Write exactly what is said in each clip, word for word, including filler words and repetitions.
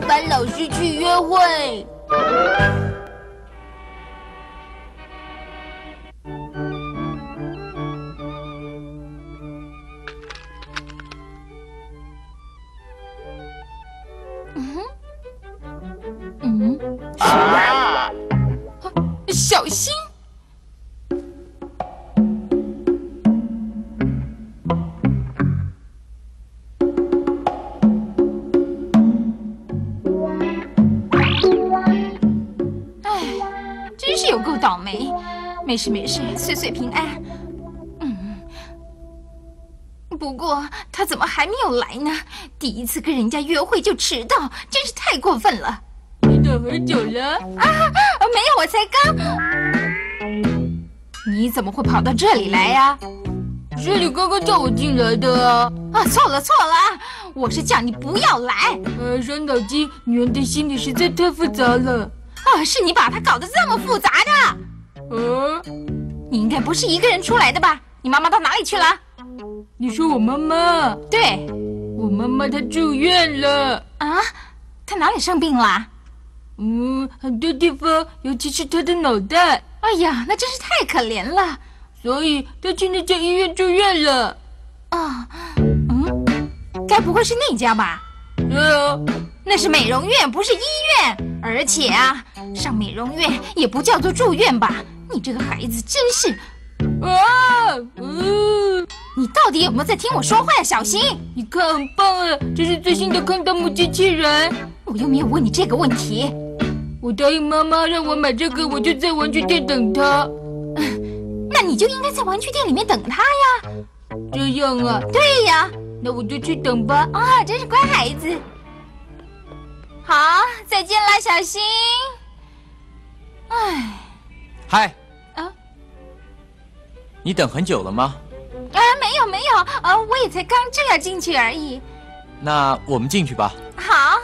班老师去约会。嗯嗯，小心！有够倒霉，没事没事，岁岁平安。嗯，不过他怎么还没有来呢？第一次跟人家约会就迟到，真是太过分了。 你等很久了啊？没有，我才刚。你怎么会跑到这里来呀？ 是你刚刚叫我进来的啊！ 啊，错了错了，我是叫你不要来。 呃，伤脑筋，女人的心理实在太复杂了。 啊，是你把它搞得这么复杂的。 呃， 你应该不是一个人出来的吧？你妈妈到哪里去了？ 你说我妈妈？ 对， 我妈妈她住院了。 啊？她哪里生病了？ 嗯，很多地方，尤其是她的脑袋。 哎呀，那真是太可怜了。 所以她去那家医院住院了。 啊，嗯，该不会是那家吧？ 对啊， 那是美容院，不是医院。而且啊，上美容院也不叫做住院吧？你这个孩子真是…… 啊，嗯， 你到底有没有在听我说话呀？小心！ 你看，很棒啊，这是最新的康达姆机器人。 我又没有问你这个问题。 我答应妈妈让我买这个，我就在玩具店等她。 那你就应该在玩具店里面等她呀。 这样啊？ 对呀。 那我就去等吧。 啊，真是乖孩子。好，再见啦，小新。唉， 嗨， 啊， 你等很久了吗？ 啊，没有没有，啊，我也才刚正要进去而已。 那我们进去吧。 好。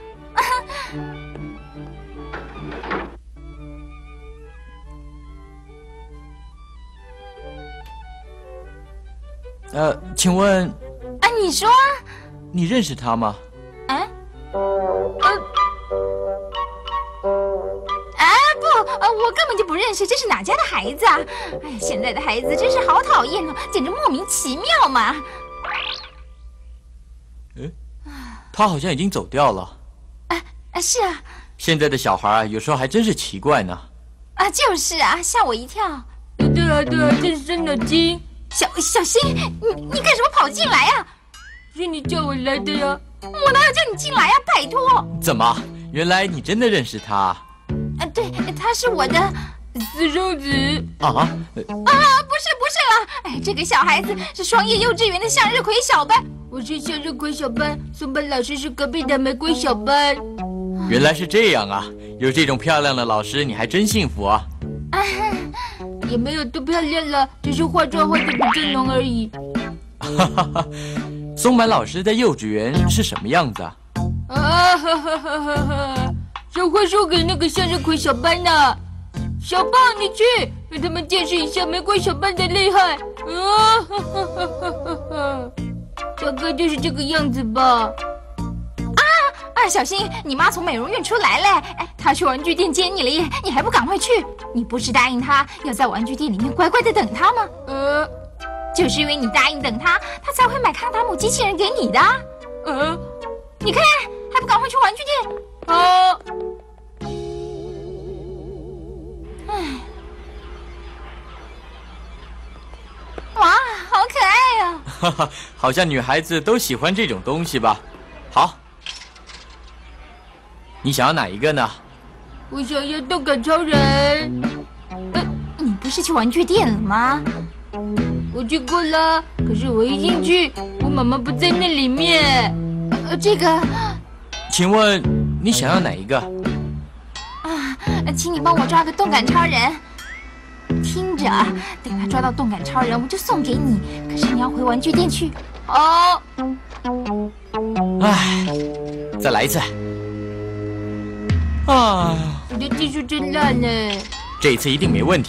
呃，请问， 啊，你说， 你认识他吗？ 啊？啊？啊不，呃，我根本就不认识，这是哪家的孩子啊？哎，现在的孩子真是好讨厌哦，简直莫名其妙嘛！ 哎，他好像已经走掉了。 啊啊，是啊。 现在的小孩啊，有时候还真是奇怪呢。 啊，就是啊，吓我一跳。 对啊，对啊，真是伤脑筋。 小小新，你你干什么跑进来呀？ 是你叫我来的呀。 我哪有叫你进来呀？拜托。 怎么？原来你真的认识他？ 啊，对，他是我的私生子。 啊？啊， 不是不是了，哎，这个小孩子是双叶幼稚园的向日葵小班。 我是向日葵小班，松本老师是隔壁的玫瑰小班。 原来是这样啊！有这种漂亮的老师，你还真幸福啊！ 啊， 也没有多漂亮了，只是化妆化的比较浓而已。 哈哈哈，松坂老师在幼稚园是什么样子啊？ 啊哈哈哈哈哈！谁会输给那个向日葵小班呢？小胖，你去让他们见识一下玫瑰小班的厉害。啊哈哈哈哈哈哈！大概就是这个样子吧。 啊，小新，你妈从美容院出来了，哎，她去玩具店接你了耶，你还不赶快去？你不是答应她要在玩具店里面乖乖的等她吗？ 呃， 就是因为你答应等她，她才会买康达姆机器人给你的。 呃， 你看，还不赶快去玩具店？ 好。 唉，哇，好可爱哦！ 哈哈，好像女孩子都喜欢这种东西吧？好。你想要哪一个呢？ 我想要动感超人。 呃，你不是去玩具店了吗？ 我去过了，可是我一进去，我妈妈不在那里面。 呃，这个， 请问你想要哪一个？ 啊，请你帮我抓个动感超人。听着，等他抓到动感超人，我就送给你。可是你要回玩具店去。 哦。 唉，再来一次。啊！ 我的技术真烂呢。 这一次一定没问题。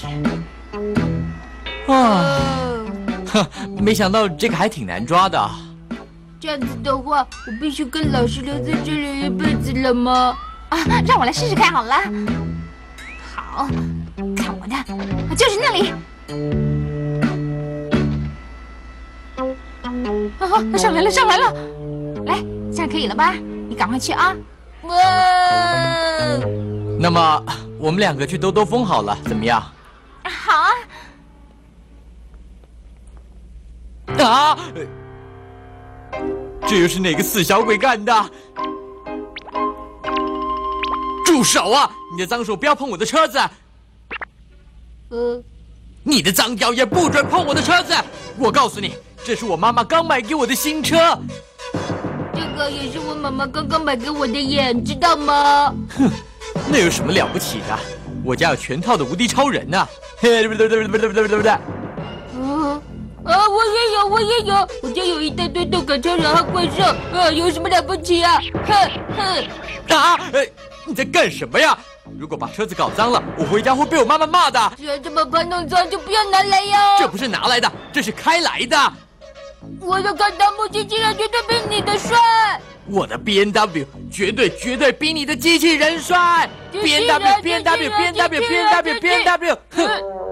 啊！哼，没想到这个还挺难抓的。 这样子的话，我必须跟老师留在这里一辈子了吗？ 啊，让我来试试看好了。好，看我的，就是那里。啊，上来了，上来了！来，这样可以了吧？你赶快去啊！ 哇！ 那么我们两个去兜兜风好了，怎么样？ 好啊。 啊！这又是哪个死小鬼干的？住手啊！你的脏手不要碰我的车子！ 呃， 你的脏脚也不准碰我的车子！我告诉你，这是我妈妈刚买给我的新车。 这个也是我妈妈刚刚买给我的耶，知道吗？ 哼，那有什么了不起的？我家有全套的无敌超人呢！嘿，对不对？对不对？对不对？对不对？ 啊啊！我也有，我也有，我家有一大堆动感超人和怪兽，啊，有什么了不起啊？哼哼！ 啊！哎，你在干什么呀？如果把车子搞脏了，我回家会被我妈妈骂的。 既然这么怕弄脏，就不要拿来呀！ 这不是拿来的，这是开来的。 我的卡达木机器人绝对比你的帅。 我的 B M W 绝对绝对比你的机器人帅。B M W B M W B M W B M W B M W， 哼！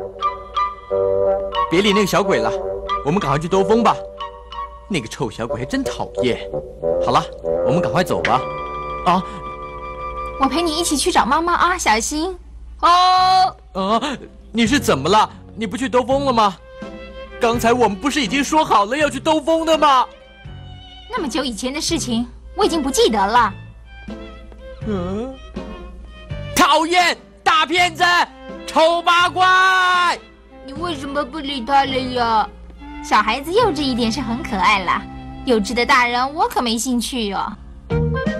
别理那个小鬼了，我们赶快去兜风吧。那个臭小鬼还真讨厌。好了，我们赶快走吧。啊！ 我陪你一起去找妈妈啊，小心。 啊啊！你是怎么了？你不去兜风了吗？刚才我们不是已经说好了要去兜风的吗？ 那么久以前的事情，我已经不记得了。 嗯，讨厌，大骗子，丑八怪！ 你为什么不理他了呀？ 小孩子幼稚一点是很可爱啦，幼稚的大人我可没兴趣哦。